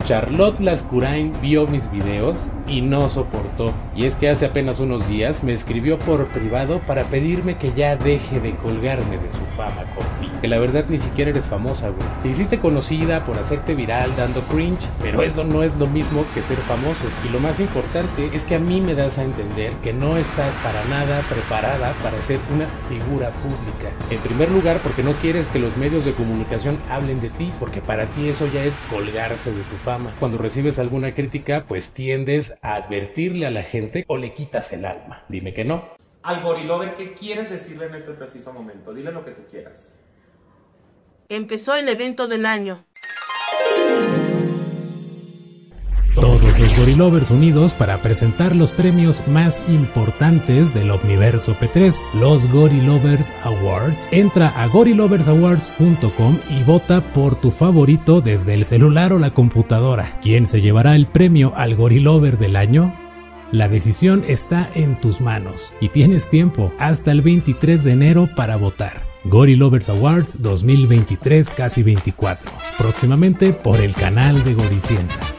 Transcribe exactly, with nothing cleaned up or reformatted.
Charlotte Lascurain vio mis videos y no soportó. Y es que hace apenas unos días me escribió por privado para pedirme que ya deje de colgarme de su fama, compi. Que la verdad ni siquiera eres famosa, güey. Te hiciste conocida por hacerte viral dando cringe, pero eso no es lo mismo que ser famoso. Y lo más importante es que a mí me das a entender que no estás para nada preparada para ser una figura pública. En primer lugar, porque no quieres que los medios de comunicación hablen de ti, porque para ti eso ya es colgarse de tu fama. Cuando recibes alguna crítica, pues tiendes a advertirle a la gente o le quitas el alma. Dime que no. Al Gorilover, ¿qué quieres decirle en este preciso momento? Dile lo que tú quieras. Empezó el evento del año. Todos los Gorilovers unidos para presentar los premios más importantes del Omniverso P tres, los Gorilovers Awards. Entra a gorilovers awards punto com y vota por tu favorito desde el celular o la computadora. ¿Quién se llevará el premio al Gorilover del año? La decisión está en tus manos y tienes tiempo hasta el veintitrés de enero para votar. Gorilovers Awards dos mil veintitrés, casi veinticuatro. Próximamente por el canal de Goricienta.